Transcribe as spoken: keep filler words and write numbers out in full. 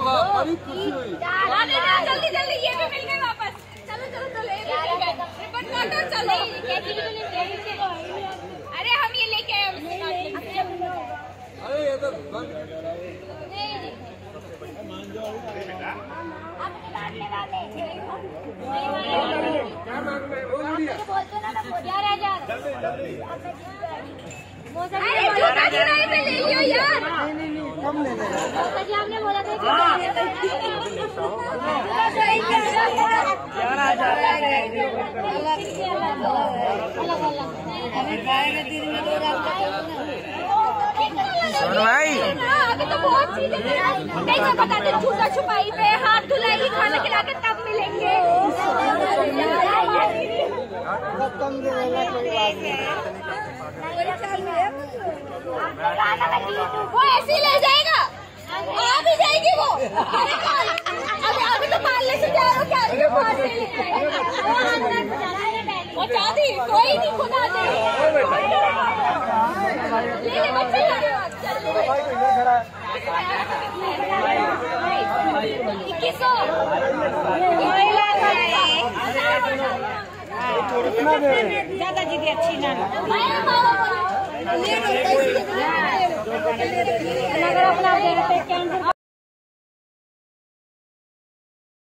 जल्दी जल्दी ये भी मिल गए वापस। चलो चलो चलो रिबन काटो चलो। अरे हम ये लेके आए अरे ये तो अरे जूता किराए पे ले लियो यार। कम ले ले जी आपने बोला था कि यार आ जा रहा है अलग अलग अभी पाएंगे दिन में दो रात भाई अभी तो बहुत चीजें नहीं मैं बताते छुपा छुपाई पे हाथ धुलाई खाना खिला के तब मिलेंगे। वो ऐसे ही ले जाएगा आ भी जाएगी वो। अभी अभी तो पालने से जा रहा क्या चाहती कोई नहीं खुद आ जाएगी। इक्कीस सौ ज्यादा जीदी अच्छी ना अगर अपना